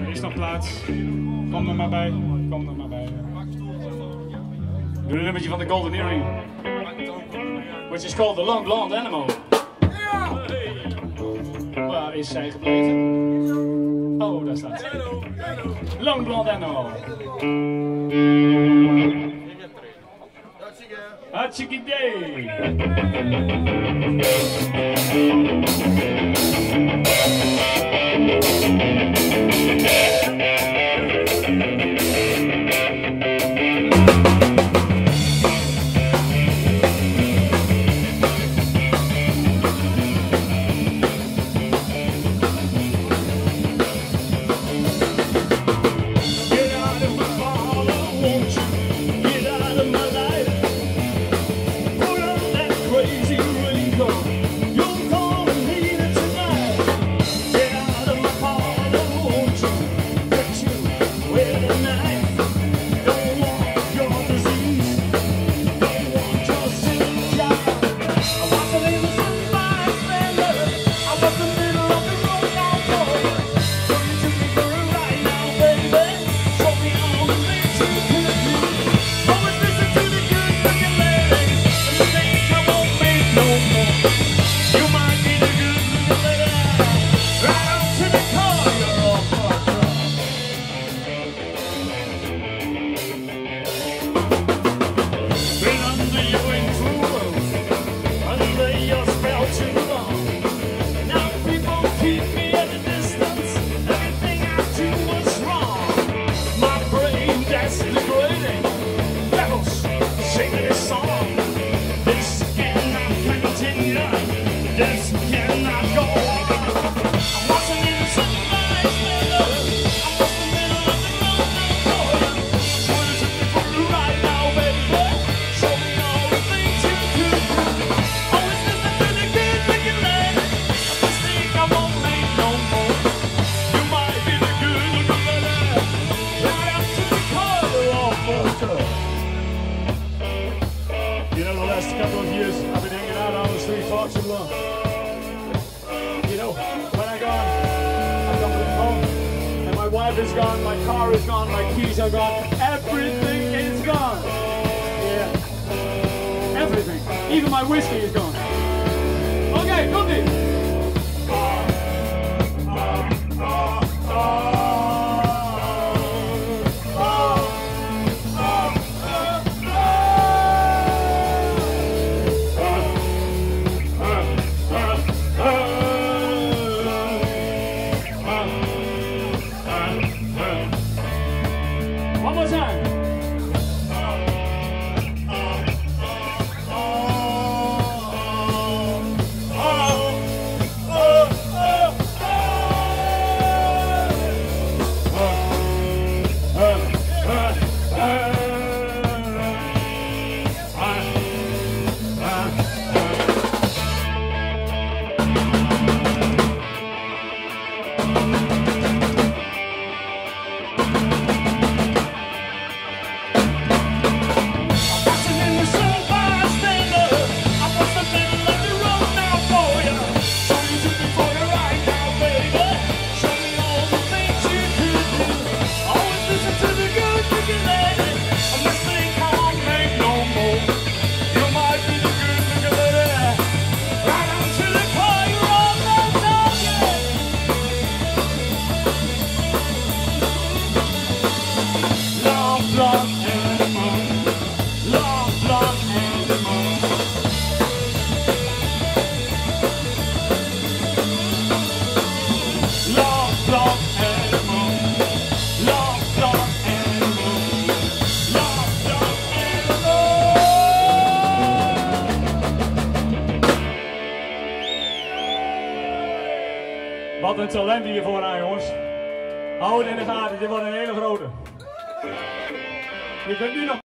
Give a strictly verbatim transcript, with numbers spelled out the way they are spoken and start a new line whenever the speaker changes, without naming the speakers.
Er is nog plaats. Kom er maar bij. Kom er maar bij. Doe een nummertje van de Golden Earring. Which is called the Long Blonde Animal. Waar is zij gebleven? Oh, daar staat ze. Long Blonde Animal. Hartstikke idee. You know, the last couple of years I've been hanging out on the street far too long. You know, when I gone, I come home, and my wife is gone, my car is gone, my keys are gone, everything is gone. Yeah, everything, even my whiskey is gone. Okay, komt ie. One more time. Wat een talent hier vooraan, jongens. Hou het in de gaten, dit wordt een hele grote. Je kunt nu nog